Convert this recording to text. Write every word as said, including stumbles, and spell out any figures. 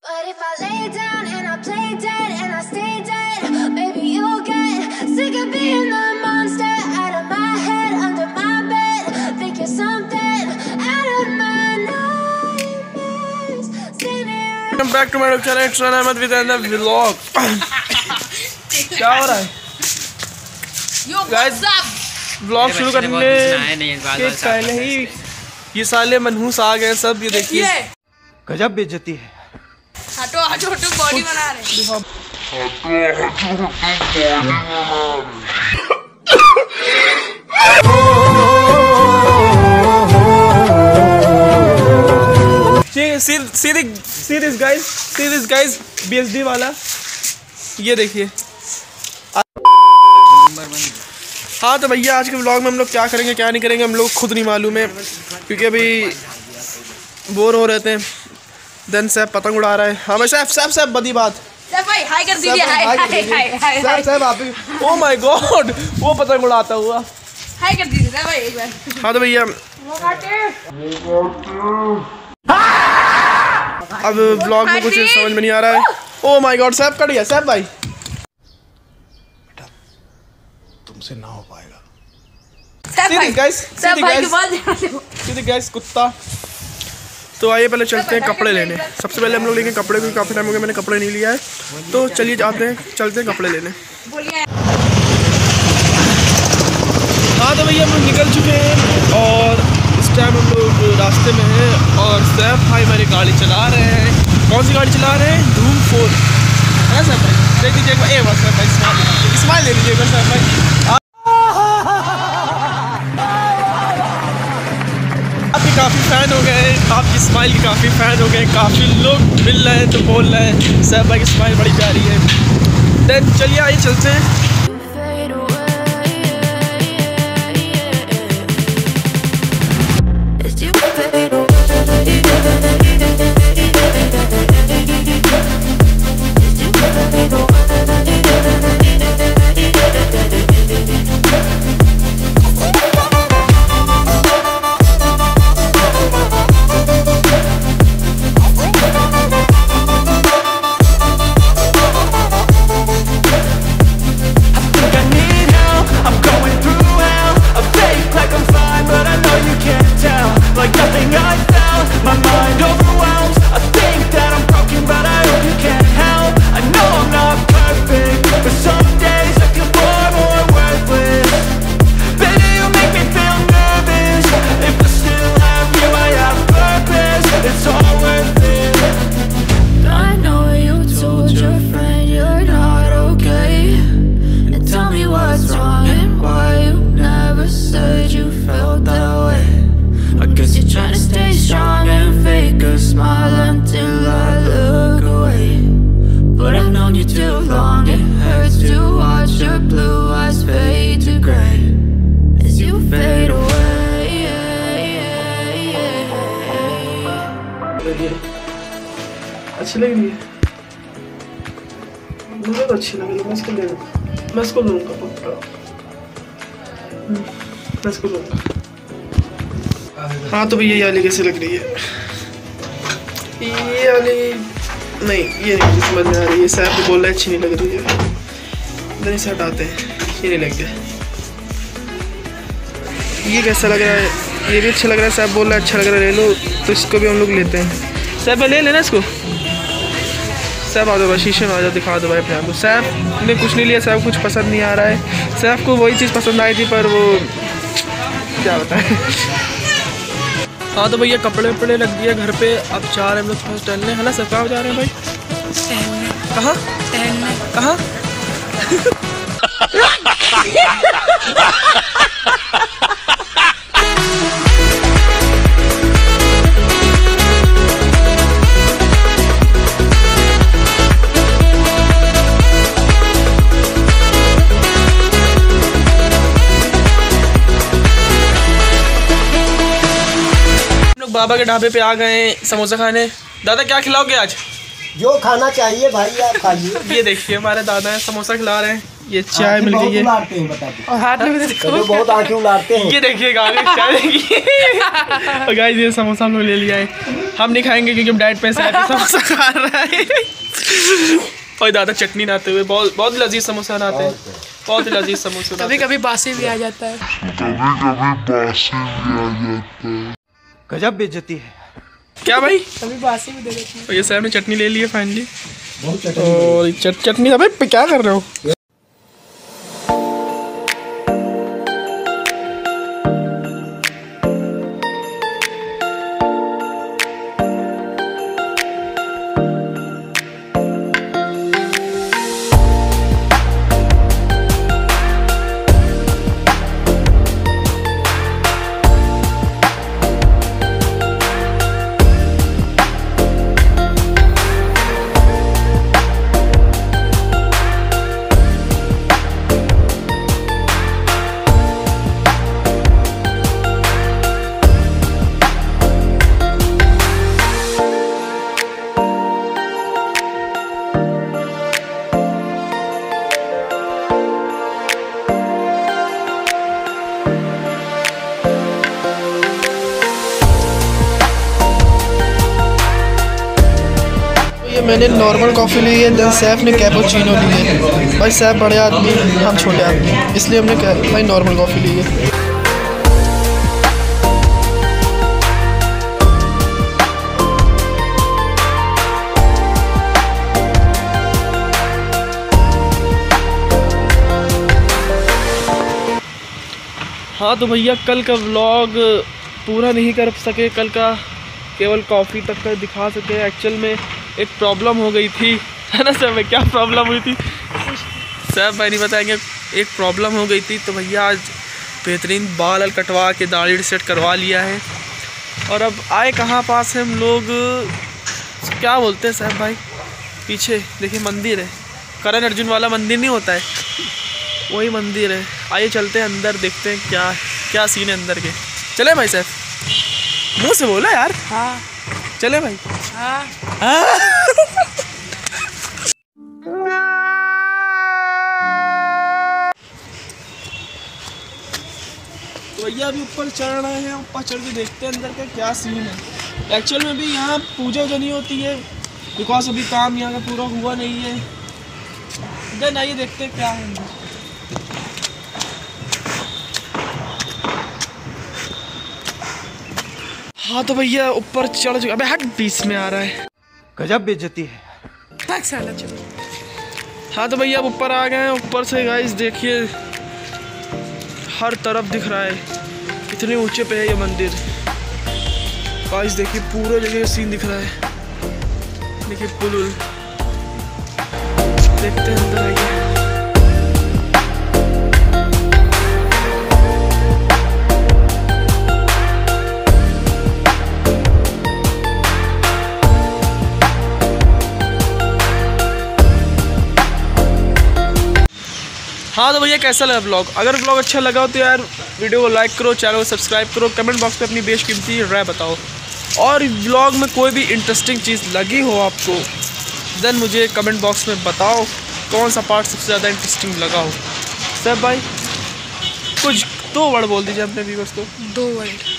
But if I lay down and I play dead and I stay dead, maybe you'll get sick of being the monster out of my head, under my bed. Think you're something out of my nightmares. Welcome back to my channel. It's Ahmed with another vlog. क्या हो रहा है? Guys, vlog शुरू करने के पहले ही ये साले मनहूस आ गए सब। ये देखिए गजब बेइज्जती है। हटो हटो हटो बॉडी बना रहे हैं। See this, see this guys, see this guys, B S D वाला। ये देखिए। हाँ तो भैया आज के व्लॉग में हम लोग क्या करेंगे क्या नहीं करेंगे हम लोग खुद नहीं मालूम है, क्योंकि अभी बोर हो रहे थे। देन सैफ पतंग उड़ा रहा है। हाँ भाई सैफ सैफ सैफ बड़ी बात। सैफ भाई हाय कर दीजिए। हाय हाय हाय। सैफ सैफ आप ही। ओह माय गॉड वो पतंग उड़ाता हुआ। हाय कर दीजिए सैफ भाई एक बार। हाँ तो भैया अब व्लॉग में कुछ समझ में नहीं आ रहा है। Oh my God Saif cut गया। सैफ भाई बेटा तुमसे ना हो पाएगा। सैफ भाई गाइस सैफ भाई के बाद सीधे गाइस कुत्ता। तो आइए पहले चलते हैं कपड़े लेने। सबसे पहले हम लोग लेंगे कपड़े, क्योंकि काफ़ी टाइम हो गया मैंने कपड़े नहीं लिया है। तो चलिए जाते हैं चलते हैं कपड़े लेने। हाँ तो भैया हम लोग निकल चुके हैं और इस टाइम हम लोग रास्ते में हैं और सैफ भाई हमारी गाड़ी चला रहे हैं। कौन सी गाड़ी चला रहे हैं? धूम फोर है सैफ भाई। देख लीजिए एक बार। ए बार सैफ भाई स्माइल स्माइल ले लीजिए एक बार सैफ भाई। काफ़ी फ़ैन हो गए, आपकी स्माइल की काफ़ी फ़ैन हो गए। काफ़ी लोग मिल रहे हैं तो बोल रहे हैं सैफ भाई की स्माइल बड़ी प्यारी है। देन चलिए आइए चलते हैं। अच्छी लग रही है मुझे तो अच्छी लग रही है। मैं इसको ले लूँगा मैं इसको लूँगा पक्का मैं इसको लूँगा। हाँ तो भैया ये वाली कैसे लग रही है? ये वाली नहीं ये नहीं समझ में आ रही है। सैफ भी बोल रहा है अच्छी नहीं लग रही है। इधर से हटाते हैं। ये नहीं लग गया। ये कैसा लग रहा है? ये भी अच्छा लग रहा है। सैफ बोल रहा है अच्छा लग रहा है ले लो, तो इसको भी हम लोग लेते हैं। सैफ ले लेना इसको। सैफ आ दो भाई शीशे में आ जाओ दिखा दो भाई अपने आप को। सैफ ने कुछ नहीं लिया, सैफ कुछ पसंद नहीं आ रहा है। सैफ को वही चीज़ पसंद आई थी पर वो क्या बताएं। हाँ तो भैया कपड़े वपड़े लग दिए घर पे। अब जा रहे हैं हम लोग थोड़ा टहलने है ना। सैफ कहाँ जा रहे हैं भाई? कहाँ कहाँ? बाबा के ढाबे पे आ गए समोसा खाने। दादा क्या खिलाओगे आज? जो खाना चाहिए भाई आप खाइए। ये देखिए हमारे दादा है समोसा खिला रहे हैं, ये चाय मिल गई है और हाथ में देखो बहुत आंखें उलारते हैं। ये देखिए चाय देखिए। और गाइस ये समोसा हम लोग ले लिया है, हम नहीं खाएंगे क्योंकि हम डाइट पे समोसा खा रहा है। और दादा चटनी लाते हुए बहुत बहुत लजीज समोसा लाते हैं, बहुत ही लजीज समोसा। कभी कभी बासी भी आ जाता है, कभी कभी बासी भी आ जाता है। गजब बेइज्जती है क्या भाई, कभी बासी भी दे देती है। तो ये साहब ने चटनी ले ली है फाइनली। और चट चटनी अबे क्या कर रहे हो? मैंने नॉर्मल कॉफ़ी ली है, देन सैफ ने कैपुचिनो ली है। भाई सैफ बड़े आदमी, हम छोटे आदमी, इसलिए हमने भाई नॉर्मल कॉफ़ी ली है। हाँ तो भैया कल का व्लॉग पूरा नहीं कर सके, कल का केवल कॉफ़ी तक का दिखा सके। एक्चुअल में एक प्रॉब्लम हो गई थी, है ना सर? क्या प्रॉब्लम हुई थी सर भाई नहीं बताएंगे। एक प्रॉब्लम हो गई थी तो भैया आज बेहतरीन बाल अल कटवा के दाढ़ी सेट करवा लिया है। और अब आए कहाँ पास है हम लोग, क्या बोलते हैं साहब भाई, पीछे देखिए मंदिर है, करण अर्जुन वाला मंदिर नहीं होता है, वही मंदिर है। आइए चलते हैं अंदर, देखते हैं क्या क्या सीन है अंदर के। चले भाई साहब, मुँह से बोला यार। हाँ चले भाई। हाँ तो भैया अभी ऊपर चढ़ रहे हैं, ऊपर चढ़ के देखते हैं अंदर का क्या सीन है। एक्चुअल में भी यहाँ पूजा जो नहीं होती है, बिकॉज अभी काम यहाँ का पूरा हुआ नहीं है। देन आइए देखते हैं क्या है अंदर। हाँ तो भैया ऊपर चढ़ चुका, अबे हट बीच में आ रहा है, गजब बेइज्जती है। चलो। हाँ तो भैया अब ऊपर आ गए हैं। ऊपर से गाइस देखिए हर तरफ दिख रहा है, इतने ऊंचे पे है ये मंदिर। गाइस देखिए पूरा जगह सीन दिख रहा है, देखिए पुल उल। देखते हैं अंदर आइए। हाँ तो भैया कैसा लगा ब्लॉग? अगर ब्लॉग अच्छा लगा हो तो यार वीडियो को लाइक करो, चैनल को सब्सक्राइब करो, कमेंट बॉक्स पे अपनी बेशकीमती राय बताओ। और ब्लॉग में कोई भी इंटरेस्टिंग चीज़ लगी हो आपको, देन मुझे कमेंट बॉक्स में बताओ कौन सा पार्ट सबसे ज़्यादा इंटरेस्टिंग लगा हो। सब भाई कुछ दो वर्ड बोल दीजिए अपने व्यूअर्स को। दो वर्ड